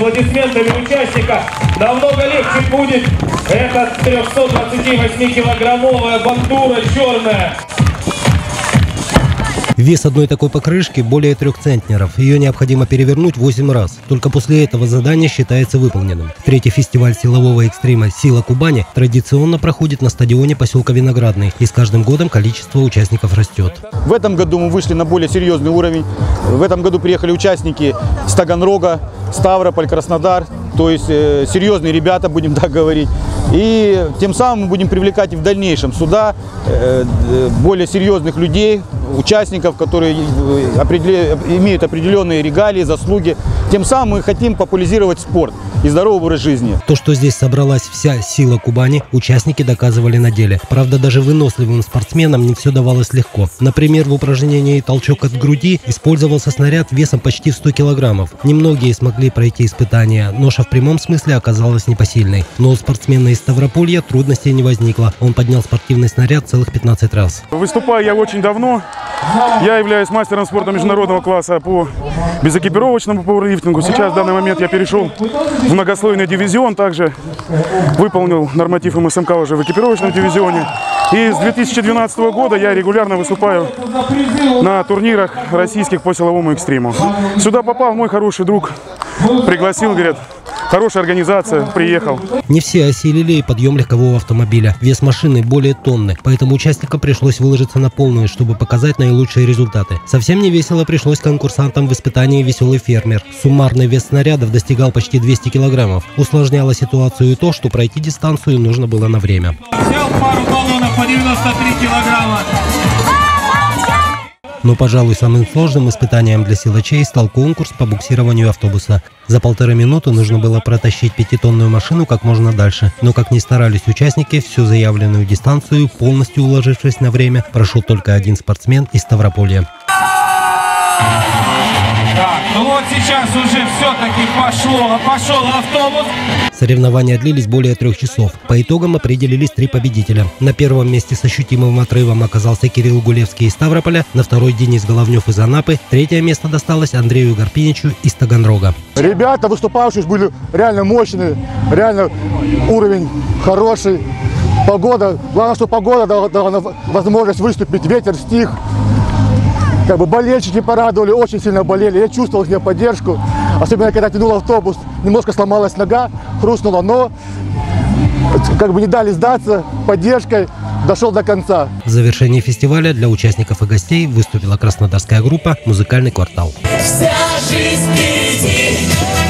аплодисментами участника. Намного легче будет эта 328-килограммовая бандура черная. Вес одной такой покрышки более 3 центнеров. Ее необходимо перевернуть 8 раз. Только после этого задание считается выполненным. Третий фестиваль силового экстрима «Сила Кубани» традиционно проходит на стадионе поселка Виноградный. И с каждым годом количество участников растет. В этом году мы вышли на более серьезный уровень. В этом году приехали участники с Таганрога, Ставрополь, Краснодар. То есть серьезные ребята, будем так говорить. И тем самым мы будем привлекать и в дальнейшем сюда более серьезных людей, участников, которые имеют определенные регалии, заслуги. Тем самым мы хотим популяризировать спорт и здоровый образ жизни. То, что здесь собралась вся сила Кубани, участники доказывали на деле. Правда, даже выносливым спортсменам не все давалось легко. Например, в упражнении «Толчок от груди» использовался снаряд весом почти в 100 килограммов. Немногие смогли пройти испытания. Ноша в прямом смысле оказалась непосильной. Но у спортсмена из Ставрополья трудностей не возникло. Он поднял спортивный снаряд целых 15 раз. Выступаю я очень давно. Я являюсь мастером спорта международного класса по безэкипировочному пауэрлифтингу. Сейчас в данный момент я перешел в многослойный дивизион. Также выполнил норматив МСМК уже в экипировочном дивизионе. И с 2012 года я регулярно выступаю на турнирах российских по силовому экстриму. Сюда попал мой хороший друг. Пригласил, говорят, хорошая организация, приехал. Не все осилили и подъем легкового автомобиля. Вес машины более тонны, поэтому участникам пришлось выложиться на полную, чтобы показать наилучшие результаты. Совсем не весело пришлось конкурсантам в испытании «Веселый фермер». Суммарный вес снарядов достигал почти 200 килограммов. Усложняло ситуацию и то, что пройти дистанцию нужно было на время. Взял пару баллонов по 93 килограмма. Но, пожалуй, самым сложным испытанием для силачей стал конкурс по буксированию автобуса. За 1,5 минуты нужно было протащить 5-тонную машину как можно дальше. Но, как ни старались участники, всю заявленную дистанцию, полностью уложившись на время, прошел только один спортсмен из Ставрополья. Так, ну вот сейчас уже все-таки пошел автобус. Соревнования длились более 3 часов. По итогам определились 3 победителя. На первом месте с ощутимым отрывом оказался Кирилл Гулевский из Ставрополя, на второй Денис Головнев из Анапы, третье место досталось Андрею Гарпиничу из Таганрога. Ребята, выступавшие, были реально мощные, реально уровень хороший. Погода, главное, что погода дала возможность выступить, ветер стих. Как бы болельщики порадовали, очень сильно болели. Я чувствовал их поддержку. Особенно, когда тянул автобус, немножко сломалась нога, хрустнула, но как бы не дали сдаться, поддержкой дошел до конца. В завершении фестиваля для участников и гостей выступила краснодарская группа «Музыкальный квартал». Вся жизнь впереди.